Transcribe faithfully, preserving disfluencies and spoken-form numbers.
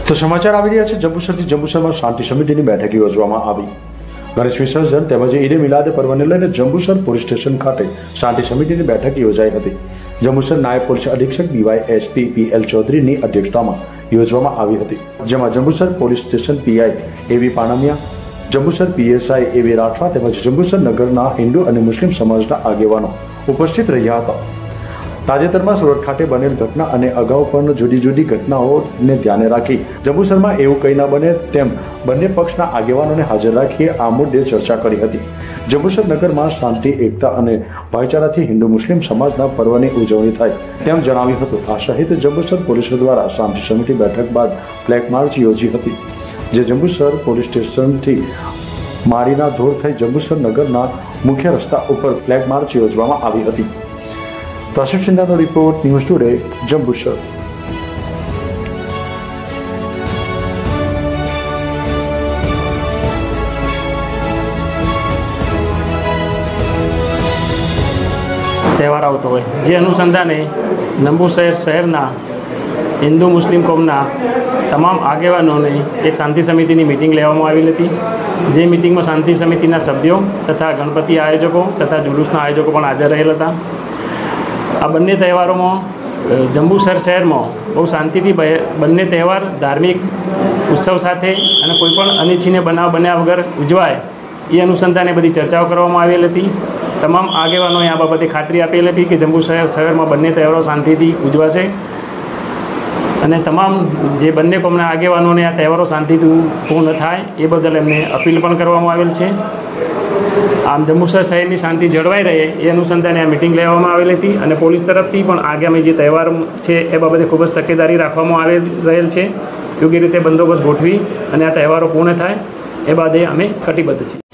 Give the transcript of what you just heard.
તો સમાચાર આવી રહ્યા છે જંબુસરથી જંબુસરમાં શાંતિ સમિતિની બેઠક યોજવામાં આવી। ગણેશ વિસર્જન તેમજ ઈદે મિલાદ પર્વને લઈને જંબુસર પોલીસ સ્ટેશન ખાતે શાંતિ સમિતિની બેઠક યોજાઈ હતી। જંબુસર નાયબ પોલીસ અધિક્ષક ડીવાય એસપી પી એલ ચૌધરીની અધ્યક્ષતામાં યોજવામાં આવી હતી, જેમાં જંબુસર પોલીસ સ્ટેશન પીઆઈ એવી પાણમિયા, જંબુસર પીએસઆઈ એવી રાઠવા તેમજ જંબુસર નગરના હિન્દુ અને મુસ્લિમ સમાજના આગેવાનો ઉપસ્થિત રહ્યા હતા। તાજેતરમાં સુરત ખાતે બનેલ ઘટના અને અગાઉ પણ જુદી જુદી ઘટનાઓને ધ્યાને રાખી જંબુસરમાં એવું કંઈ ન બને તેમ બંને પક્ષના આગેવાનોને હાજર રાખી આ મુદ્દે ચર્ચા કરી હતી। જંબુસર નગરમાં શાંતિ, એકતા અને ભાઈચારાથી હિન્દુ મુસ્લિમ સમાજના પર્વની ઉજવણી થાય તેમ જણાવ્યું હતું। આ સહિત જંબુસર પોલીસ દ્વારા શાંતિ સમિતિ બેઠક બાદ ફ્લેગ માર્ચ યોજી હતી, જે જંબુસર પોલીસ સ્ટેશનથી માળીના ધોર થઈ જંબુસર નગરના મુખ્ય રસ્તા ઉપર ફ્લેગ માર્ચ યોજવામાં આવી હતી। તોશિફ સિંધાનો રિપોર્ટ, ન્યૂઝ ટુડે, જંબુસર। તહેવાર આવતો હોય જે અનુસંધાને જંબુસર શહેરના હિન્દુ મુસ્લિમ કોમના તમામ આગેવાનોને એક શાંતિ સમિતિની મિટિંગ લેવામાં આવેલી હતી। જે મિટિંગમાં શાંતિ સમિતિના સભ્યો તથા ગણપતિ આયોજકો તથા જુલુસના આયોજકો પણ હાજર રહેલા હતા। આ બંને તહેવારોમાં જંબુસર શહેરમાં બહુ શાંતિથી બંને તહેવાર ધાર્મિક ઉત્સવ સાથે અને કોઈપણ અનિચ્છનીય બનાવ બન્યા વગર ઉજવાય એ અનુસંધાને બધી ચર્ચાઓ કરવામાં આવેલી હતી। તમામ આગેવાનોએ આ બાબતે ખાતરી આપેલી હતી કે જંબુસર શહેરમાં બંને તહેવારો શાંતિથી ઉજવાશે અને તમામ જે બંને કોમના આગેવાનોને આ તહેવારો શાંતિથી પૂર્ણ થાય એ બદલ એમને અપીલ પણ કરવામાં આવેલ છે। આમ જંબુસર શહેરની શાંતિ જળવાઈ રહે એ અનુસંધાને આ મિટિંગ લેવામાં આવેલી હતી અને પોલીસ તરફથી પણ આગામી જે તહેવાર છે એ બાબતે ખૂબ જ તકેદારી રાખવામાં આવેલ રહેલ છે। યોગ્ય રીતે બંદોબસ્ત ગોઠવી અને આ તહેવારો પૂર્ણ થાય એ બાદે અમે કટિબદ્ધ છીએ।